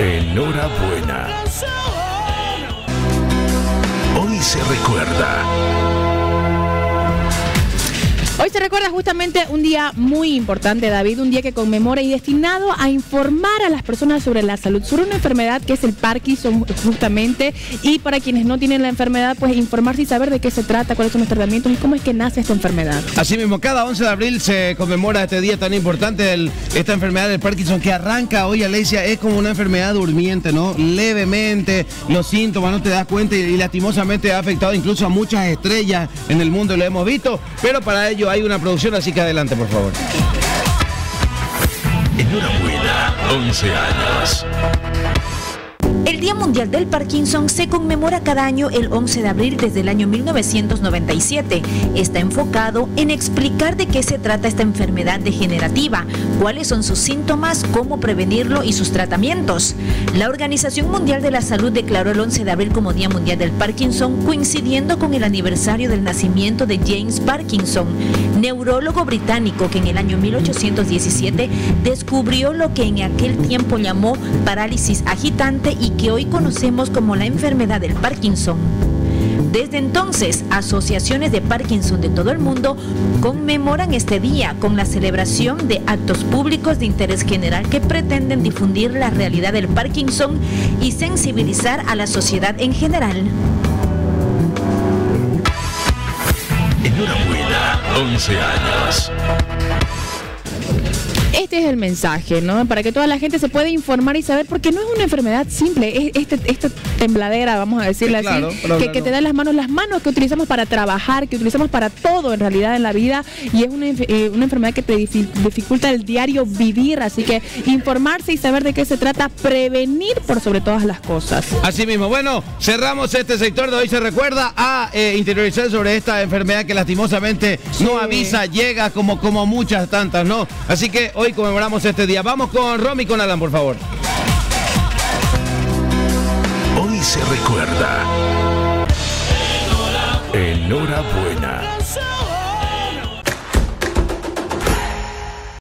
Enhorabuena. Hoy se recuerda. Hoy se recuerda justamente un día muy importante, David, un día que conmemora y destinado a informar a las personas sobre la salud, sobre una enfermedad que es el Parkinson justamente, y para quienes no tienen la enfermedad, pues informarse y saber de qué se trata, cuáles son los tratamientos y cómo es que nace esta enfermedad. Así mismo, cada 11 de abril se conmemora este día tan importante, esta enfermedad del Parkinson que arranca hoy, Alesia, es como una enfermedad durmiente, ¿no? Levemente, los síntomas no te das cuenta y lastimosamente ha afectado incluso a muchas estrellas en el mundo, lo hemos visto, pero para ello hay una producción, así que adelante, por favor. Enhorabuena, 11 años. El Día Mundial del Parkinson se conmemora cada año el 11 de abril desde el año 1997. Está enfocado en explicar de qué se trata esta enfermedad degenerativa, cuáles son sus síntomas, cómo prevenirlo y sus tratamientos. La Organización Mundial de la Salud declaró el 11 de abril como Día Mundial del Parkinson, coincidiendo con el aniversario del nacimiento de James Parkinson, neurólogo británico que en el año 1817 descubrió lo que en aquel tiempo llamó parálisis agitante y que hoy conocemos como la enfermedad del Parkinson. Desde entonces, asociaciones de Parkinson de todo el mundo conmemoran este día con la celebración de actos públicos de interés general que pretenden difundir la realidad del Parkinson y sensibilizar a la sociedad en general. Enhorabuena, 11 años. Este es el mensaje, ¿no? Para que toda la gente se pueda informar y saber, porque no es una enfermedad simple, es esta tembladera, vamos a decirle sí, claro, así, que te dan las manos que utilizamos para trabajar, que utilizamos para todo en realidad en la vida, y es una enfermedad que te dificulta el diario vivir, así que informarse y saber de qué se trata, prevenir por sobre todas las cosas. Así mismo, bueno, cerramos este sector de hoy se recuerda a interiorizar sobre esta enfermedad que lastimosamente no avisa, llega como muchas tantas, ¿no? Así que hoy conmemoramos este día. Vamos con Romy y con Alan, por favor. Hoy se recuerda. Enhorabuena.